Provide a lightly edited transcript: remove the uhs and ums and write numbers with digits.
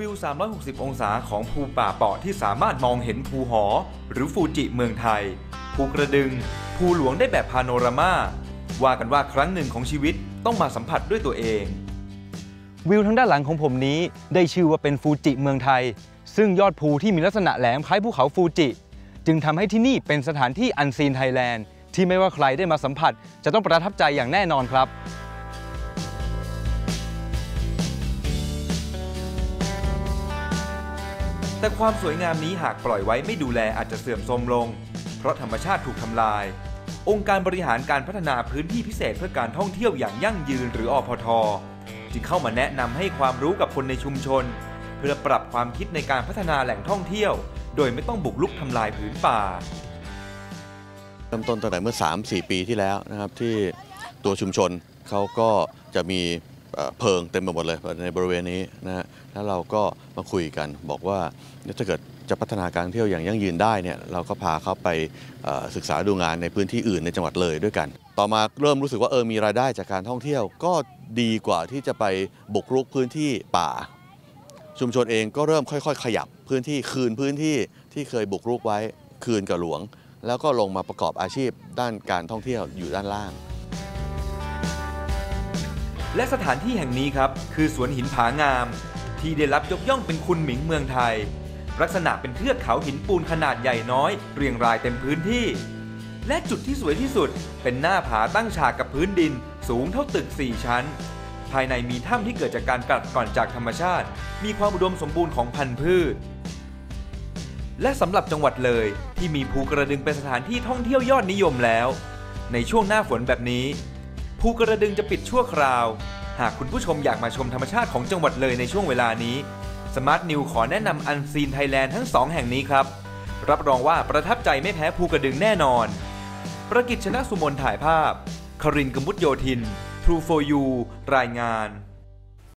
วิว 360 องศาของภูป่าเปาะที่สามารถมองเห็นภูหอหรือฟูจิเมืองไทยภูกระดึงภูหลวงได้แบบพาโนรามาว่ากันว่าครั้งหนึ่งของชีวิตต้องมาสัมผัสด้วยตัวเองวิวทางด้านหลังของผมนี้ได้ชื่อว่าเป็นฟูจิเมืองไทยซึ่งยอดภูที่มีลักษณะแหลมคล้ายภูเขาฟูจิจึงทำให้ที่นี่เป็นสถานที่อันซีนไทยแลนด์ที่ไม่ว่าใครได้มาสัมผัสจะต้องประทับใจอย่างแน่นอนครับแต่ความสวยงามนี้หากปล่อยไว้ไม่ดูแลอาจจะเสื่อมโทรมลงเพราะธรรมชาติถูกทำลายองค์การบริหารการพัฒนาพื้นที่พิเศษเพื่อการท่องเที่ยวอย่างยั่งยืนหรืออพท.จึงเข้ามาแนะนำให้ความรู้กับคนในชุมชนเพื่อปรับความคิดในการพัฒนาแหล่งท่องเที่ยวโดยไม่ต้องบุกรุกทำลายผืนป่าเริ่มต้นตั้งแต่เมื่อ 3-4 ปีที่แล้วนะครับที่ตัวชุมชนเขาก็จะมีเพลิงเต็มไปหมดเลยในบริเวณนี้นะฮะแล้วเราก็มาคุยกันบอกว่าถ้าเกิดจะพัฒนาการเที่ยวอย่างยั่งยืนได้เนี่ยเราก็พาเขาไปศึกษาดูงานในพื้นที่อื่นในจังหวัดเลยด้วยกันต่อมาเริ่มรู้สึกว่ามีรายได้จากการท่องเที่ยวก็ดีกว่าที่จะไปบุกรุกพื้นที่ป่าชุมชนเองก็เริ่มค่อยๆขยับพื้นที่คืนพื้นที่ที่เคยบุกรุกไว้คืนกับหลวงแล้วก็ลงมาประกอบอาชีพด้านการท่องเที่ยวอยู่ด้านล่างและสถานที่แห่งนี้ครับคือสวนหินผางามที่ได้รับยกย่องเป็นคุณหมิงเมืองไทยลักษณะเป็นเทือกเขาหินปูนขนาดใหญ่น้อยเรียงรายเต็มพื้นที่และจุดที่สวยที่สุดเป็นหน้าผาตั้งฉากกับพื้นดินสูงเท่าตึก4ชั้นภายในมีถ้ำที่เกิดจากการกัดกร่อนจากธรรมชาติมีความอุดมสมบูรณ์ของพันธุ์พืชและสำหรับจังหวัดเลยที่มีภูกระดึงเป็นสถานที่ท่องเที่ยวยอดนิยมแล้วในช่วงหน้าฝนแบบนี้ภูกระดึงจะปิดชั่วคราวหากคุณผู้ชมอยากมาชมธรรมชาติของจังหวัดเลยในช่วงเวลานี้สมาร์ทนิวขอแนะนำอันซีนไทยแลนด์ทั้ง2แห่งนี้ครับรับรองว่าประทับใจไม่แพ้ภูกระดึงแน่นอนประกิจชนะสุมนถ่ายภาพครินทร์ กมุตโยธิน True for You รายงาน